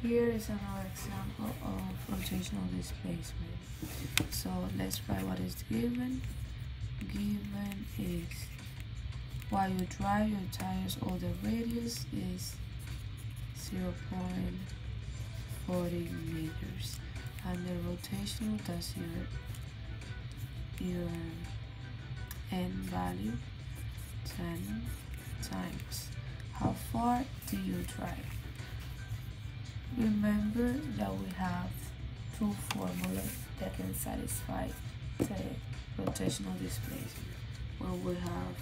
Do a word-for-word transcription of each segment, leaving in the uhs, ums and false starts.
Here is another example of rotational displacement. So let's try what is given. Given is while you drive your tires, all the radius is zero point four zero meters, and the rotational, that's your your n value, ten times how far do you drive. Remember that we have two formulas that can satisfy the rotational displacement, where we have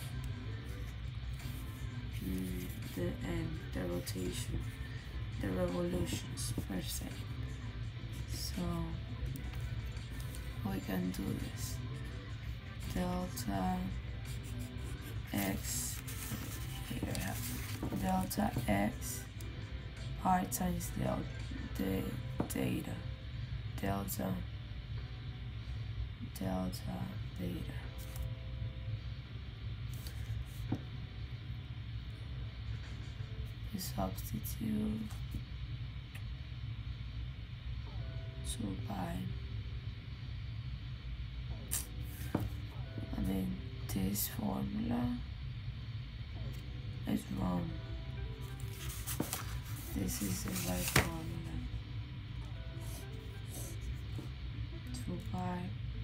mm, the n, the rotation, the revolutions per se. So we can do this. Delta x, here I have delta x r times delta the data, delta delta data. We substitute two pi. I mean, this formula is wrong. This is the right formula. two pi,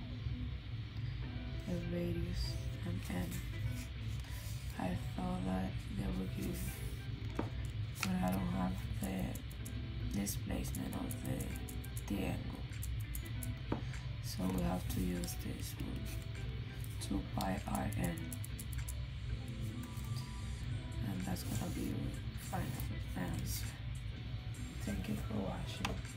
the radius, and n. I thought that they would give, but I don't have the displacement of the, the angle. So we have to use this one. two pi r n. And that's gonna be your final answer. Thank you for watching.